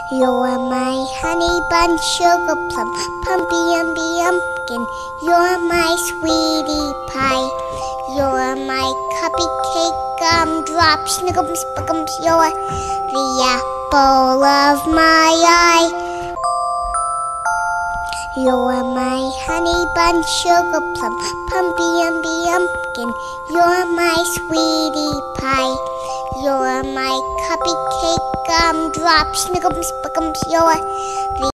You're my honey bun, sugar plum, pumpy umby umpkin. You're my sweetie pie. You're my cupcake, gumdrop, snickums, buckums. You're the apple of my eye. You're my honey bun, sugar plum, pumpy umby umpkin. You're my sweetie pie. You're my cupcake, gumdrop, snickums, buckums. You're the